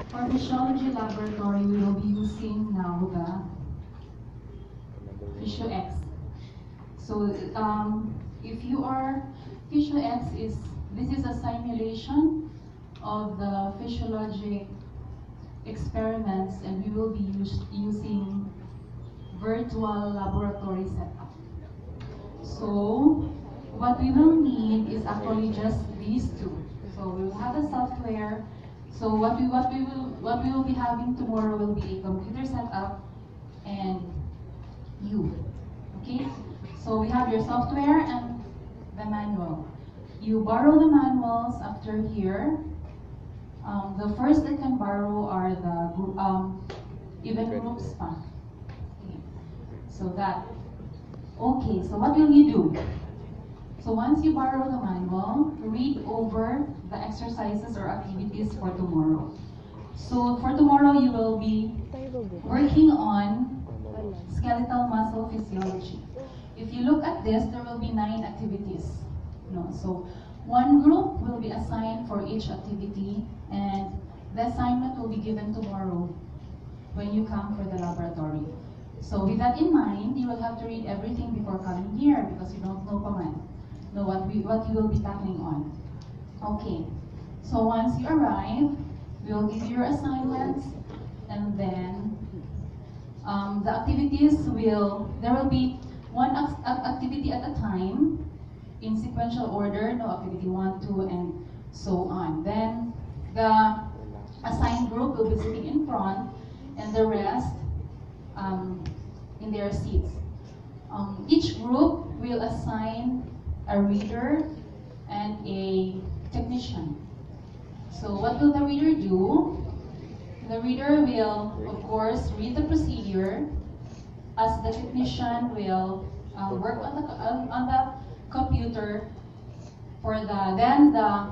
For physiology laboratory, we will be using now the PhysioX. So if you are, PhysioX this is a simulation of the physiologic experiments, and we will be using virtual laboratory setup. So what we will need is actually just these two. So we will have a software. So what we will be having tomorrow will be a computer setup and you. Okay? So we have your software and the manual. You borrow the manuals after here. The first that can borrow are the event groups. Okay. So so what will you do? So once you borrow the manual, read over the exercises or activities for tomorrow. So for tomorrow, you will be working on skeletal muscle physiology. If you look at this, there will be 9 activities. So one group will be assigned for each activity, and the assignment will be given tomorrow when you come for the laboratory. So with that in mind, you will have to read everything before coming here because you don't know what you will be tackling on. Okay, so once you arrive, we will give you your assignments, and then the activities there will be one activity at a time in sequential order, activity 1, 2, and so on. Then the assigned group will be sitting in front, and the rest in their seats. Each group will assign a reader and a technician. So what will the reader do? The reader will, of course, read the procedure, as the technician will work on the computer for the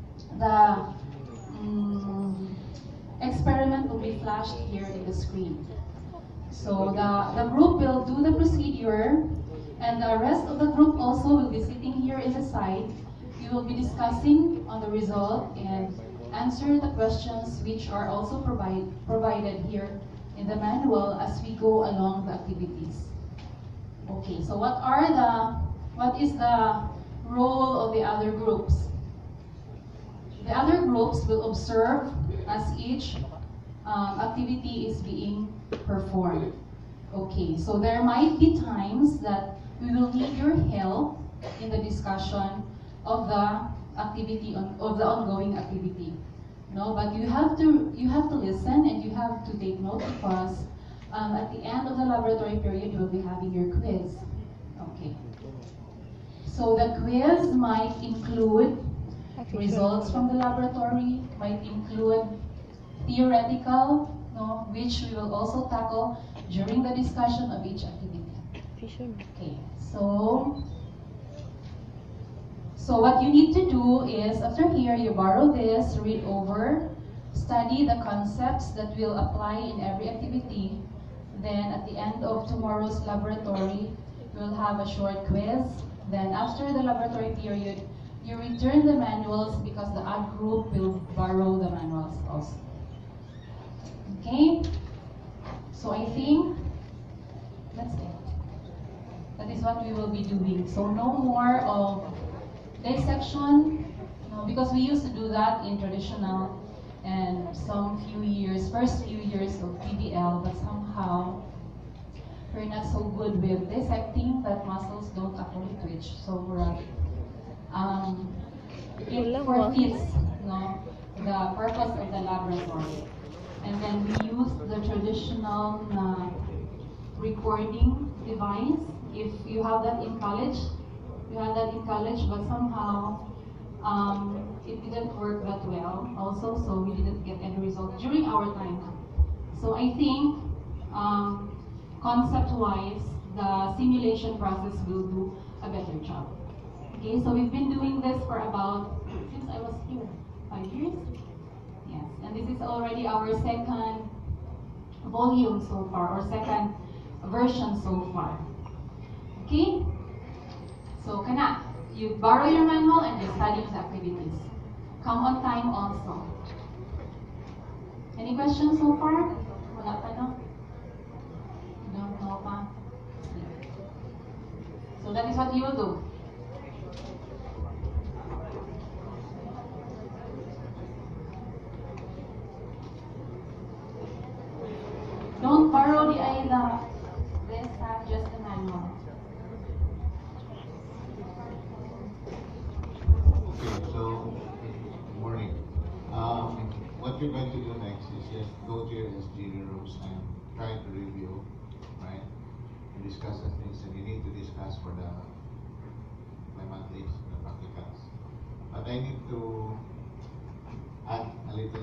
experiment will be flashed here in the screen. So the group will do the procedure, and the rest of the group also will be sitting here in the side. We will be discussing on the result and answer the questions which are also provided here in the manual as we go along the activities. Okay, so what is the role of the other groups? The other groups will observe as each activity is being performed. Okay, so there might be times that we will need your help in the discussion of the activity of the ongoing activity. But you have to listen and you have to take note because at the end of the laboratory period you will be having your quiz. Okay. So the quiz might include results from the laboratory, might include theoretical, which we will also tackle during the discussion of each activity. Okay, so what you need to do is, after here, you borrow this, read over, study the concepts that will apply in every activity. Then at the end of tomorrow's laboratory, we'll have a short quiz. Then after the laboratory period, you return the manuals because the ad group will borrow the manuals also. Okay? So I think that's it. That is what we will be doing. So no more of dissection, because we used to do that in traditional and first few years of PBL, but somehow we're not so good with dissecting that muscles don't actually twitch. So we're it forfeits the purpose of the laboratory. And then we use the traditional recording device. If you have that in college, but somehow it didn't work that well also, so we didn't get any result during our time. So I think concept-wise, the simulation process will do a better job. Okay, so we've been doing this for about, since I was here, 5 years? Yes, and this is already our second volume so far, or second version so far. Okay? So, you borrow your manual and you study the activities. Come on time also. Any Any questions so far? Wala pa, no? Don't know pa. So that is what you will do. Don't borrow the ILA. Let's have just the manual. Okay, so, good morning. What you're going to do next is just go to your SGD rooms and try to review, right? And discuss the things that you need to discuss for my monthlies, the practicals. But I need to add a little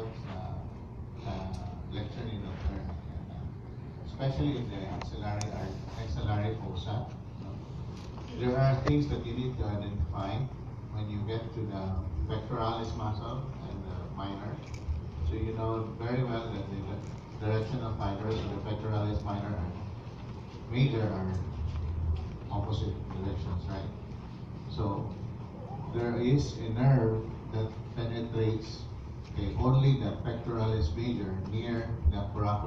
lecture in Dr. Especially in the axillary fossa. There are things that you need to identify when you get to the pectoralis muscle and the minor. So you know very well that the direction of fibers of the pectoralis minor and major are opposite directions, right? So there is a nerve that penetrates only the pectoralis major near the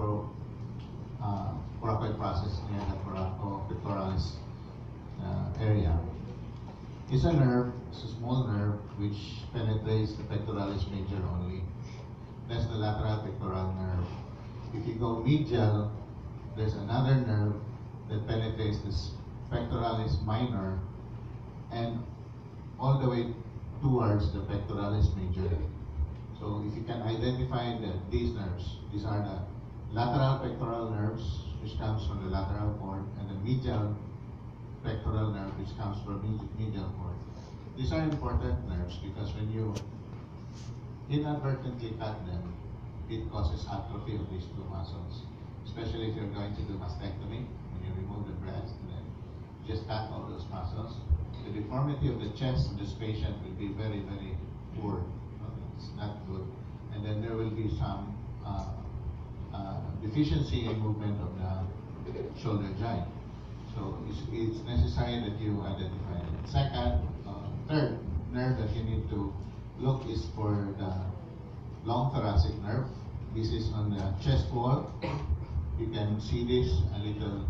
coracoid process, near the pectoralis area. It's a nerve, it's a small nerve which penetrates the pectoralis major only. That's the lateral pectoral nerve. If you go medial, there's another nerve that penetrates this pectoralis minor and all the way towards the pectoralis major. So if you can identify these nerves, these are the lateral pectoral nerves, which comes from the lateral cord, and the medial pectoral nerve, which comes from medial cord. These are important nerves because when you inadvertently cut them, it causes atrophy of these two muscles. Especially if you're going to do mastectomy, when you remove the breast and then just cut all those muscles, the deformity of the chest of this patient will be very, very poor. It's not good. And then there will be some deficiency in movement of the shoulder joint. So it's necessary that you identify it. Second, third nerve that you need to look is for the long thoracic nerve. This is on the chest wall. You can see this a little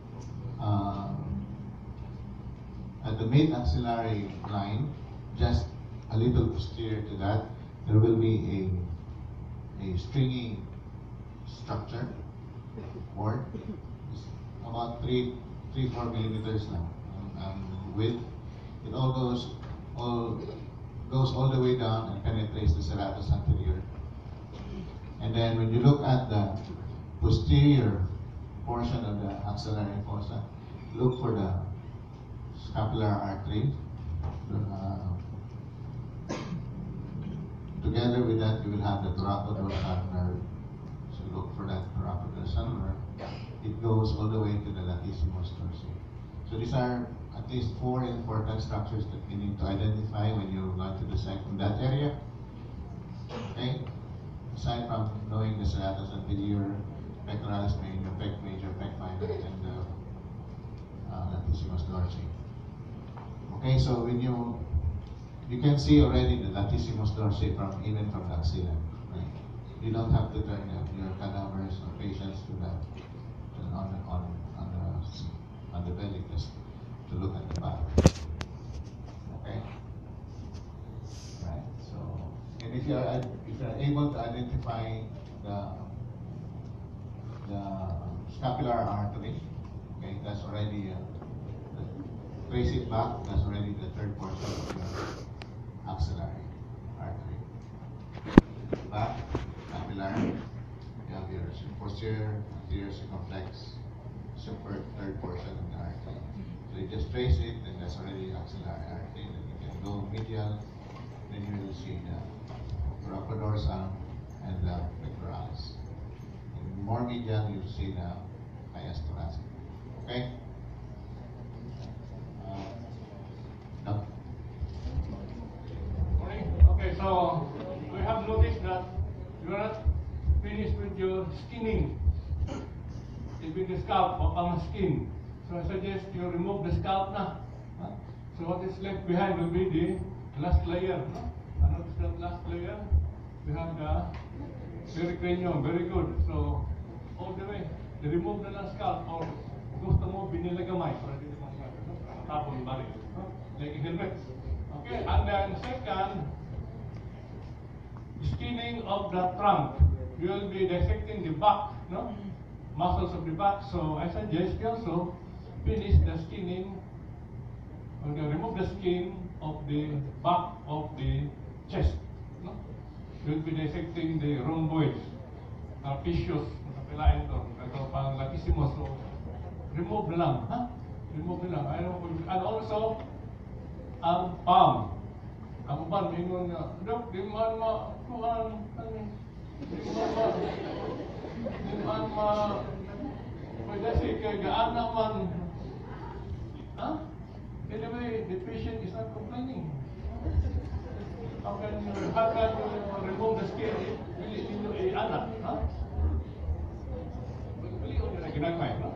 at the mid-axillary line, just a little posterior to that, there will be a stringy structure, cord. It's about 3-4 millimeters now width. It all goes all the way down and penetrates the serratus anterior. And then when you look at the posterior portion of the axillary fossa, look for the scapular artery. Together with that, you will have the thoracodorsal nerve. So look for that thoracodorsal nerve. It goes all the way to the latissimus dorsi. So these are at least 4 important structures that you need to identify when you're going to dissect in that area. Okay? Aside from knowing the serratus anterior, pectoralis major, pec major, pec minor, and the latissimus dorsi. Okay, so when you can see already the latissimus dorsi even from the axilla. Right? You don't have to turn your cadavers or patients to on the belly just to look at the back. Okay. Right. So, and if you are able to identify the scapular artery, okay, that's already trace it back. That's already the third portion of your axillary artery. Back, scapular, you have your posterior, anterior circumflex, third portion of the artery. So you just trace it, and that's already axillary artery. Then you can go medial, then you will see the thoracodorsal and the pectoralis. And more medial, you'll see the bias thoracic. Okay? No. Okay, so we have noticed that you are not finished with your skinning, even the scalp or skin. So I suggest you remove the scalp now. So what is left behind will be the last layer. Notice that last layer. We have the Pericranium, very good. So, all the way, they remove the scalp or gusto mo binilagamay para dito matapon balik. Like a helmet. Okay, and then second, skinning of the trunk. You will be dissecting the back, no? Muscles of the back. So I suggest you also finish the skinning, okay, remove the skin of the back of the chest. No? You will be dissecting the rhomboids, pisces, kapilain to, ito pang latissimus. So remove na lang, ha? Remove na lang. And also, ang palm. Ang uban, ingon nga, Dok, di man kuhan, di man pwede si kaya gaan naman, ha? Anyway, the patient is not complaining. How can you remove the skin if really into anak, ha? Bili o nila ginagmay, no?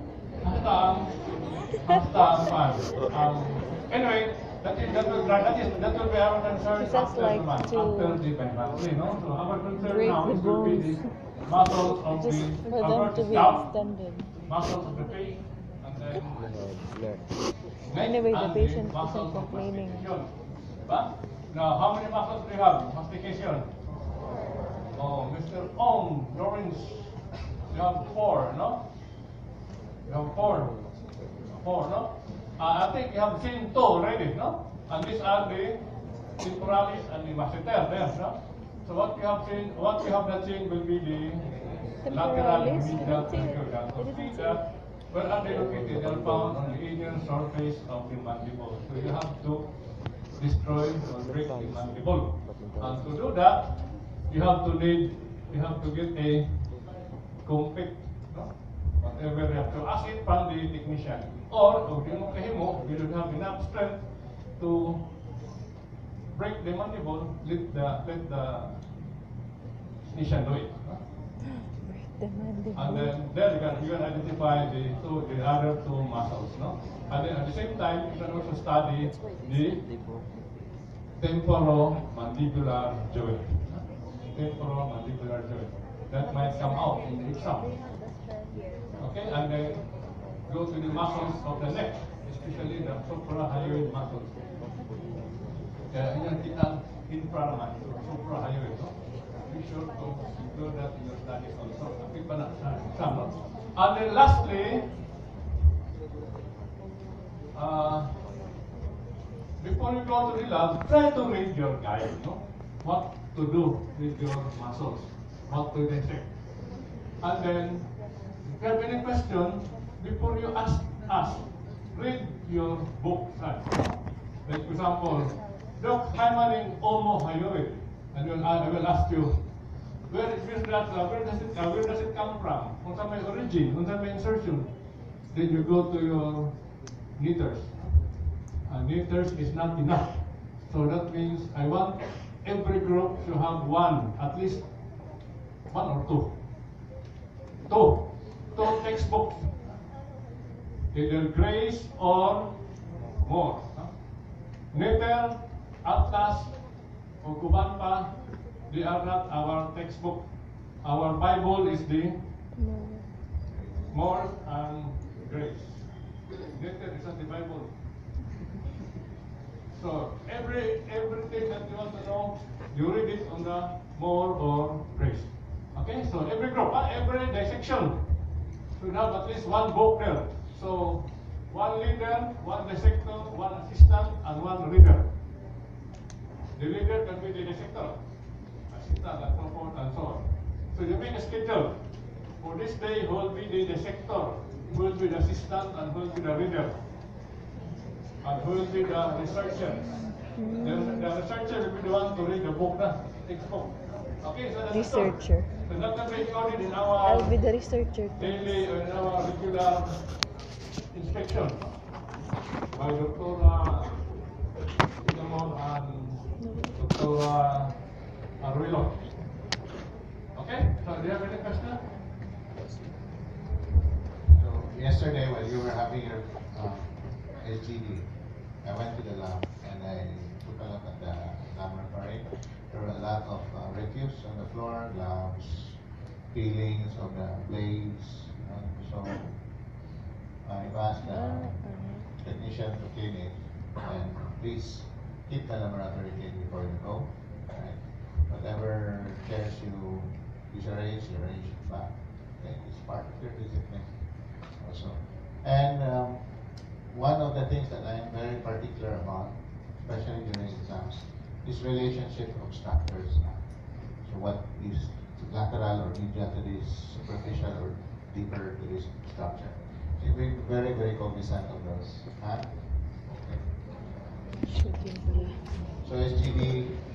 Anyway, that will be our concern He says after like the month, to after the biopsy, no? So our concern break now the is will be bones. the muscles of Just the for them to be scalp, extended. muscles of the face, and then neck, Anyway, the and patient muscles isn't of complaining. mastication. But now, how many muscles do you have? Mastication. Oh, Mr. Ong, Lawrence, you have 4, no? You have 4. 4, no? I think you have seen 2 already, no? And these are the temporalis and the masseter there, no? So what you have seen, what you have not seen will be the lateral Temporalis? medial I didn't see it. triangular. I So didn't see see that where are they located? They are found on the inner surface of the mandible. So you have to destroy or break the mandible. And to do that, you have to get a complete, no? Whatever you have to ask it from the technician. Or, if you don't have enough strength to break the mandible, let the technician do it. No? Break the mandible. And then there you can identify the other 2 muscles, no? And then at the same time, you can also study the temporomandibular joint. Temporomandibular joint. That might come out in the exam. Okay, and then go to the muscles of the neck, especially the suprahyoid muscles. Yan kita infra naman, suprahyoid. No? Be sure to include that in your studies also. Kapit pa na sa exam, no? And then lastly, before you go to the lab, try to read your guide, no? What to do with your muscles, what to dissect. And then, if you have any question, before you ask, read your book. Right? Like, for example, Doc, Hymaning omohyoid. And then I will ask you, where does it come from? What's my origin? What's my insertion? Then you go to your meters. And meters is not enough. So that means I want every group to have at least one or two. Two textbooks. Either Grace or more. Neter, Atlas, or Kubanpa, they are not our textbook. Our Bible is the More and Grace. Neter is not the Bible. So everything that you want to know, you read it on the More or Grace. Okay, so every group, every dissection should have at least one book there. So one leader, one dissector, one assistant, and one reader. The leader can be the dissector, assistant, and so forth and so on. So you make a schedule. For this day, who will be the dissector, who will be the assistant, and who will be the reader, and who will be the researcher. The researcher will be the one to read the book, the textbook. Okay, so that's Researcher. So that will be recorded in our I'll be the researcher. daily or in our regular inspection by Dr. Pinamon and Dr. Arruelo. Okay, so do you have any question? So yesterday when you were having your SGD, I went to the lab and I took a look at the laboratory. There were a lot of refuse on the floor, gloves, peelings of the blades. So I've asked the technician to clean it, and please keep the laboratory clean before you go. Right? Whatever chairs you arrange it back. Okay? It's part of your discipline also. And one of the things that I am very particular about, especially during exams, is relationship of structures. So what is lateral or medial to this, superficial or deeper to this structure. So we're very, very cognizant of those. Huh? Okay. Shooting pala. So SGD